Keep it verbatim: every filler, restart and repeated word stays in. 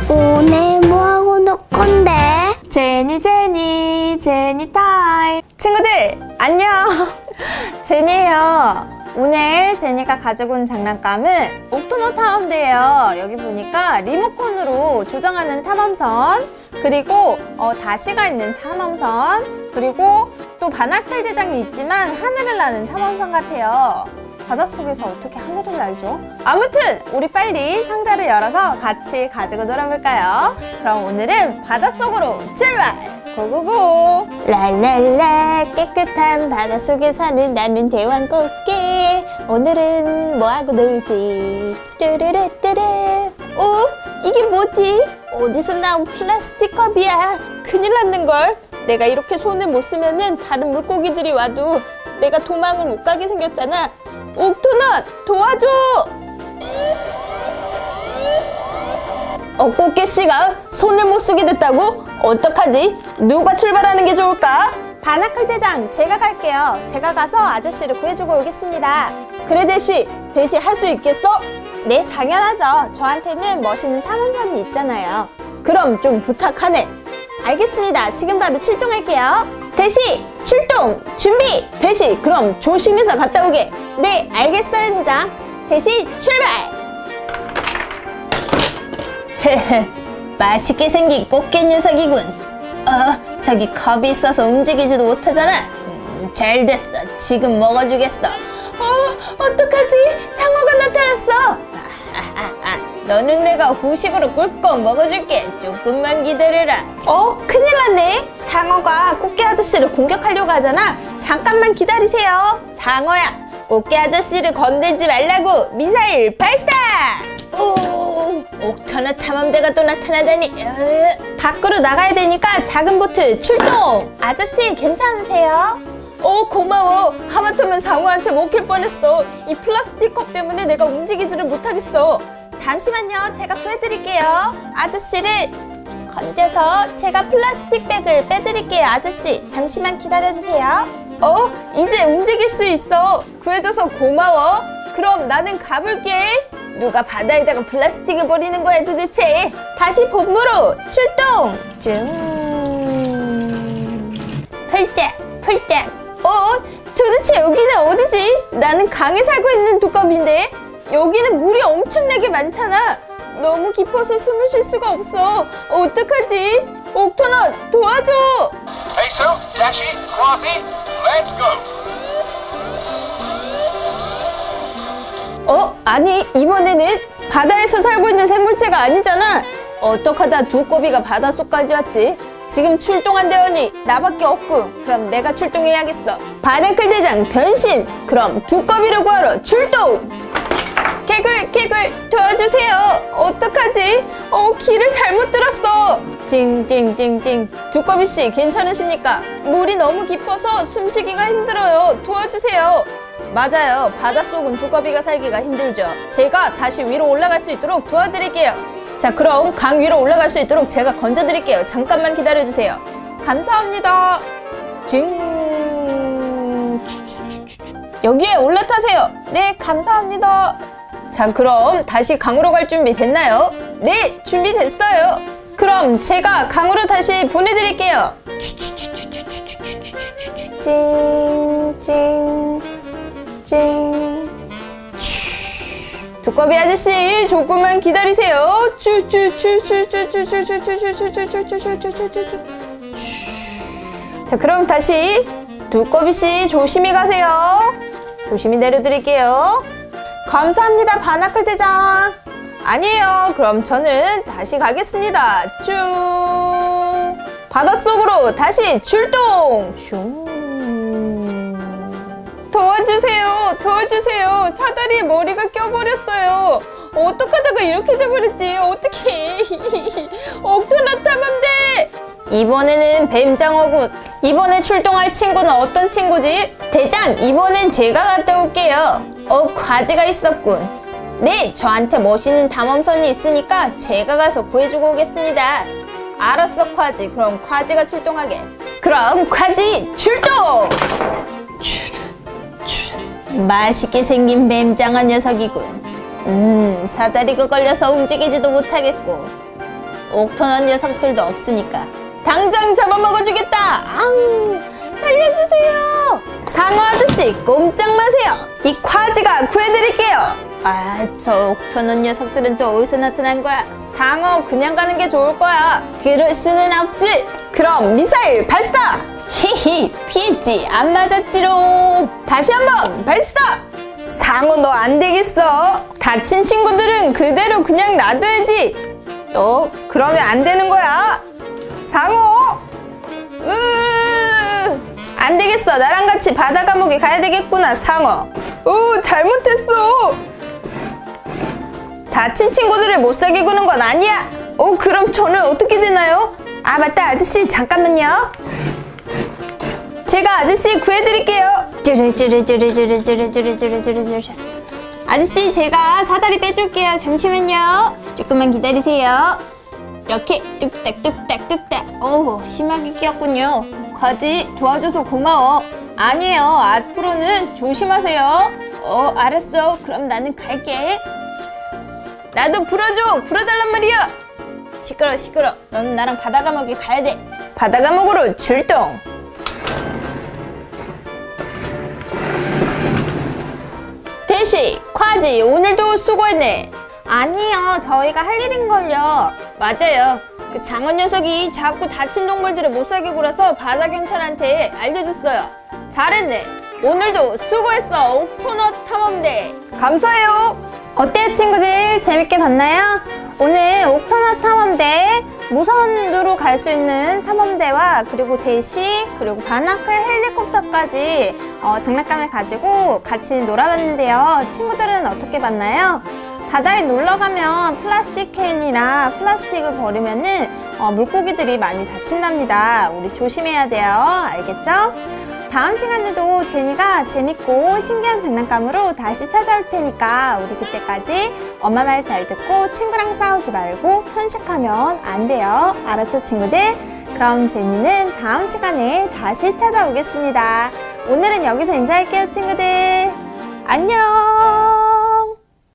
오늘 뭐하고 놀 건데? 제니 제니 제니 타임. 친구들 안녕. 제니예요. 오늘 제니가 가지고 온 장난감은 옥토너 탐험대예요. 여기 보니까 리모컨으로 조정하는 탐험선, 그리고 어, 다시가 있는 탐험선, 그리고 또 바나클 대장이 있지만 하늘을 나는 탐험선 같아요. 바닷속에서 어떻게 하늘을 날죠? 아무튼 우리 빨리 상자를 열어서 같이 가지고 놀아볼까요? 그럼 오늘은 바닷속으로 출발! 고고고! 랄랄라 깨끗한 바닷속에 사는 나는 대왕꽃게. 오늘은 뭐하고 놀지? 뚜루루뚜루. 어? 이게 뭐지? 어디서 나온 플라스틱 컵이야? 큰일 났는걸? 내가 이렇게 손을 못 쓰면은 다른 물고기들이 와도 내가 도망을 못 가게 생겼잖아. 옥토너 도와줘! 어, 꽃게씨가 손을 못 쓰게 됐다고? 어떡하지? 누가 출발하는 게 좋을까? 바나클 대장 제가 갈게요. 제가 가서 아저씨를 구해주고 오겠습니다. 그래 대시, 대시 할 수 있겠어? 네, 당연하죠. 저한테는 멋있는 탐험선이 있잖아요. 그럼 좀 부탁하네. 알겠습니다. 지금 바로 출동할게요. 대시 출동 준비. 대시 그럼 조심해서 갔다 오게. 네, 알겠어요 대장. 대시 출발. 헤헤, 맛있게 생긴 꽃게 녀석이군. 어, 저기 컵이 있어서 움직이지도 못하잖아. 음, 잘 됐어. 지금 먹어주겠어. 어, 어떡하지? 상어가 나타났어. 아, 아, 아, 너는 내가 후식으로 꿀꺽 먹어줄게. 조금만 기다려라. 어, 큰일 났네. 상어가 꽃게 아저씨를 공격하려고 하잖아. 잠깐만 기다리세요. 상어야, 꽃게 아저씨를 건들지 말라고. 미사일 발사! 오, 옥토너 탐험대가 또 나타나다니. 으. 밖으로 나가야 되니까 작은 보트 출동. 아저씨 괜찮으세요? 어, 고마워. 하마터면 상어한테 먹힐 뻔했어. 이 플라스틱 컵 때문에 내가 움직이지를 못하겠어. 잠시만요. 제가 구해드릴게요. 아저씨를 건져서 제가 플라스틱 백을 빼드릴게요. 아저씨 잠시만 기다려주세요. 어? 이제 움직일 수 있어. 구해줘서 고마워. 그럼 나는 가볼게. 누가 바다에다가 플라스틱을 버리는 거야 도대체. 다시 본부로 출동. 쭉 펄짝 펄짝. 어? 도대체 여기는 어디지? 나는 강에 살고 있는 두꺼비인데 여기는 물이 엄청나게 많잖아. 너무 깊어서 숨을 쉴 수가 없어. 어떡하지? 옥토너 도와줘. Peso, Dashi, Quasi, let's go. 어? 아니 이번에는 바다에서 살고 있는 생물체가 아니잖아. 어떡하다 두꺼비가 바닷속까지 왔지? 지금 출동한대더니 나밖에 없군. 그럼 내가 출동해야겠어. 바나클 대장 변신! 그럼 두꺼비를 구하러 출동! 개굴 개굴 도와주세요. 어떡하지? 어, 길을 잘못 들었어. 찡찡찡찡. 두꺼비씨 괜찮으십니까? 물이 너무 깊어서 숨쉬기가 힘들어요. 도와주세요. 맞아요. 바닷속은 두꺼비가 살기가 힘들죠. 제가 다시 위로 올라갈 수 있도록 도와드릴게요. 자, 그럼 강 위로 올라갈 수 있도록 제가 건져드릴게요. 잠깐만 기다려주세요. 감사합니다. 징. 여기에 올라타세요. 네, 감사합니다. 자, 그럼 다시 강으로 갈 준비 됐나요? 네, 준비됐어요. 그럼 제가 강으로 다시 보내드릴게요. 찡찡 찡. 두꺼비 아저씨 조금만 기다리세요. 자, 그럼 다시 두꺼비씨 조심히 가세요. 조심히 내려드릴게요. 감사합니다, 바나클 대장. 아니에요. 그럼 저는 다시 가겠습니다. 쭉 바닷속으로 다시 출동. 슝. 도와주세요. 도와주세요. 사다리에 머리가 껴버렸어요. 어떡하다가 이렇게 돼버렸지. 어떡해. 옥토너 탐험대. 이번에는 뱀장어군. 이번에 출동할 친구는 어떤 친구지? 대장, 이번엔 제가 갔다 올게요. 어, 과제가 있었군. 네, 저한테 멋있는 탐험선이 있으니까 제가 가서 구해주고 오겠습니다. 알았어, 콰지. 그럼 콰지가 출동하게. 그럼 콰지 출동! 맛있게 생긴 뱀장어 녀석이군. 음, 사다리가 걸려서 움직이지도 못하겠고. 옥토넛 녀석들도 없으니까 당장 잡아먹어주겠다. 앙, 살려주세요. 상어 아저씨 꼼짝 마세요. 이 과지가 구해드릴게요. 아, 저 옥토넛 녀석들은 또 어디서 나타난 거야? 상어 그냥 가는 게 좋을 거야. 그럴 수는 없지. 그럼 미사일 발사. 히히, 피했지. 안 맞았지롱. 다시 한번 발사. 상어 너 안 되겠어. 다친 친구들은 그대로 그냥 놔둬야지. 너 그러면 안 되는 거야. 상어. 으, 안 되겠어. 나랑 같이 바다 감옥에 가야 되겠구나, 상어. 어, 잘못했어. 다친 친구들을 못 살게 구는 건 아니야. 어, 그럼 저는 어떻게 되나요? 아, 맞다. 아저씨 잠깐만요. 제가 아저씨 구해드릴게요. 아저씨 제가 사다리 빼줄게요. 잠시만요. 조금만 기다리세요. 이렇게 뚝딱 뚝딱 뚝딱. 어우, 심하게 끼었군요. 과지 도와줘서 고마워. 아니에요. 앞으로는 조심하세요. 어, 알았어. 그럼 나는 갈게. 나도 불어줘. 불어달란 말이야. 시끄러 시끄러. 넌 나랑 바다 감옥에 가야 돼. 바다 감옥으로 출동. 대시, 과지 오늘도 수고했네. 아니요, 저희가 할 일인걸요. 맞아요. 그 상어 녀석이 자꾸 다친 동물들을 못 살게 굴어서 바다 경찰한테 알려줬어요. 잘했네. 오늘도 수고했어, 옥토넛 탐험대. 감사해요. 어때요, 친구들? 재밌게 봤나요? 오늘 옥토넛 탐험대, 무선으로 갈 수 있는 탐험대와 그리고 대시, 그리고 바나클 헬리콥터까지 어, 장난감을 가지고 같이 놀아봤는데요. 친구들은 어떻게 봤나요? 바다에 놀러가면 플라스틱 캔이나 플라스틱을 버리면은 어, 물고기들이 많이 다친답니다. 우리 조심해야 돼요. 알겠죠? 다음 시간에도 제니가 재밌고 신기한 장난감으로 다시 찾아올 테니까 우리 그때까지 엄마 말 잘 듣고 친구랑 싸우지 말고 편식하면 안 돼요. 알았죠, 친구들? 그럼 제니는 다음 시간에 다시 찾아오겠습니다. 오늘은 여기서 인사할게요, 친구들. 안녕!